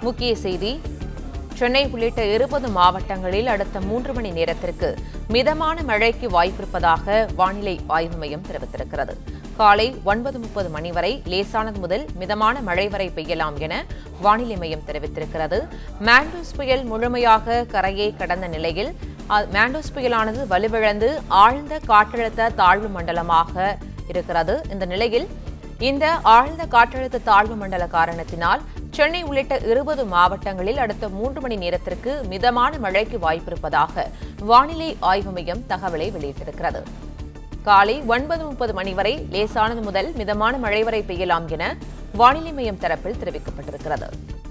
முக்கிய செய்தி: சென்னை உள்ளிட்ட 20 மாவட்டங்களில் அடுத்த 3 மணி நேரத்திற்கு மிதமான மழைக்கு வாய்ப்பிருப்பதாக வானிலை ஆய்வு மையம் தெரிவித்திருக்கிறது. காலை 9:30 மணி வரை லேசானது முதல் மிதமான மழை வரை பெய்யலாம் என வானிலை மையம் தெரிவித்திருக்கிறது. மாண்டூஸ் புயல் முழுமையாக கரையை கடந்த நிலையில் மாண்டூஸ் புயலானது வலுவிழந்து ஆழ்ந்த காற்றழுத்த தாழ்வு மண்டலமாக இருக்கிறது. இந்த நிலையில் இந்த ஆழ்ந்த காற்றழுத்த தாழ்வு மண்டல காரணத்தினால் சென்னை உள்ளிட்ட 20 மாவட்டங்களில் அடுத்த 3 மணி நேரத்திற்கு மிதமான மழைக்கு வாய்ப்பிருப்பதாக வானிலை ஆய்வு மையம் தகவலை வெளியிட்டிருக்கிறது. காலை 9:30 மணி வரை லேசானது முதல் மிதமான மழை வரை பெய்யலாம் என வானிலை மையம் தரப்பில் தெரிவிக்கப்பட்டிருக்கிறது.